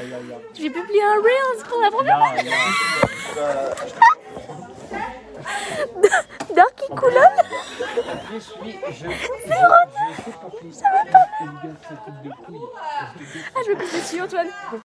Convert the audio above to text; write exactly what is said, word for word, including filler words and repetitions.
J'ai publié un Reels pour la première fois. Darky Coulon. Je suis. Je. C'est Romain. Ça va pas. Ah, je vais couper dessus, Antoine.